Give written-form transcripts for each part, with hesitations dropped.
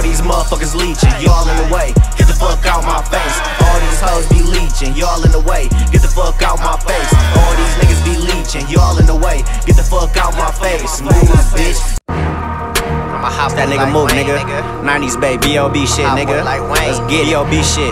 these motherfuckers leeching, y'all in the way, get the fuck out my face. All these hoes be leeching, y'all in the way, get the fuck out my face. All these niggas be leeching, y'all in the way, get the fuck out my face. Move, bitch. I'ma hop that nigga, move, nigga. 90s, baby, B.O.B. shit, nigga. Let's get B.O.B. shit.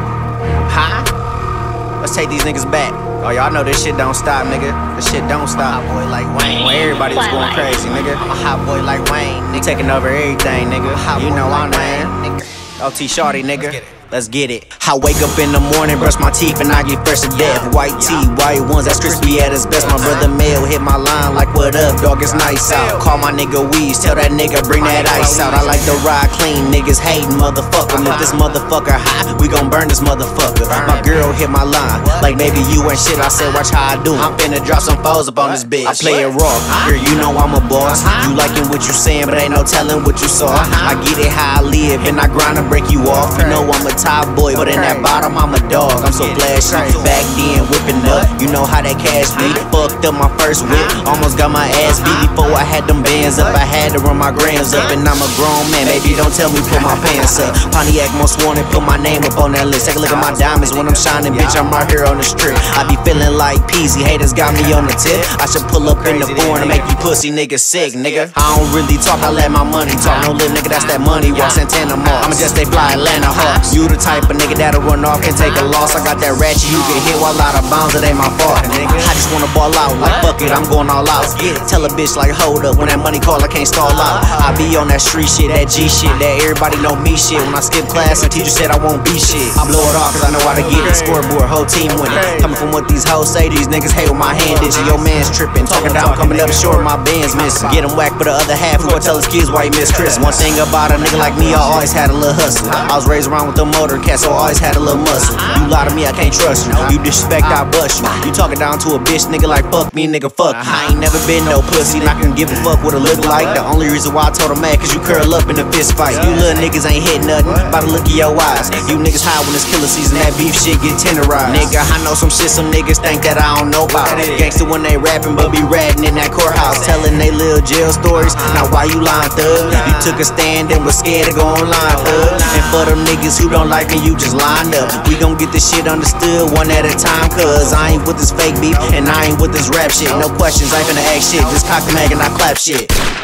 Huh? Let's take these niggas back. Oh, y'all know this shit don't stop, nigga. This shit don't stop. Hot boy like Wayne. When everybody was going crazy, nigga. I'm a hot boy like Wayne, nigga. Taking over everything, nigga. You know I'm man. OT Shorty, nigga. Let's get it. I wake up in the morning, brush my teeth, and I get fresh to death. White tee, white ones, that's crispy at its best. My brother Mail hit my line like, what up, dog, it's nice out. Call my nigga Weez, tell that nigga bring that ice out. I like to ride clean, niggas hating, motherfucker. If this motherfucker hot, we gon' burn this motherfucker. My girl hit my line, like maybe you ain't shit. I said, watch how I do. I'm finna drop some foes up on this bitch. I play it raw, girl, you know I'm a boss. You liking what you saying, but ain't no telling what you saw. I get it how I live, and I grind to break you off. You know I'm a top boy, but in that bottom I'm a dog. I'm so flashy, back then whipping up. You know how that cash be. Fucked up my first whip, almost got my ass beat before I had them bands up. I had to run my grams up, and I'm a grown man. Baby, don't tell me put my pants up. Pontiac most wanted, put my name up on that list. Take a look at my diamonds when I'm shining, bitch. I'm right here on the strip. I be feeling like Peasy, haters got me on the tip. I should pull up in the foreign to make you pussy niggas sick, nigga. I don't really talk, I let my money talk. No little nigga, that's that money walk. Santana Mall, I'ma just stay fly Atlanta Hawks. You the type of nigga that'll run off and take a loss. I got that ratchet, you get hit while out of bounds, it ain't my fault. I just wanna ball out, like fuck it, I'm going all out. Tell a bitch like hold up, when that money call I can't stall out. I be on that street shit, that G shit, that everybody know me shit. When I skip class, the teacher said I won't be shit. I blow it off cause I know how to get it. Scoreboard, whole team winning. Coming from what these hoes say, these niggas hate with my hand itching. Your man's tripping, talking down, coming up short, my band's missing. Get him whacked for the other half, who gon' tell his kids why he miss Chris. One thing about a nigga like me, I always had a little hustle. I was raised around with the motor cat, so I always had a little muscle. You lie to me, I can't trust you. You disrespect, I bust you. You talking down to a bitch, nigga, like fuck me, nigga, fuck you. I ain't never been no pussy, not gonna give a fuck what it look like. The only reason why I told her mad, cause you curl up in a fist fight. You little niggas ain't hit nothing, by the look of your eyes. You niggas high when it's killer season, that beef shit get tenderized. Nigga, I know some shit some niggas think that I don't know about. Gangsta when they rapping, but be ratting in that courthouse, telling they little jail stories. Now why you lying, thug? You took a stand and was scared to go online, thug. And for them niggas who don't like me, you just line up. We gon' get this shit understood one at a time, cause I ain't with this fake beef and I ain't with this rap shit. No questions, I ain't finna ask shit, just cock the mag and I clap shit.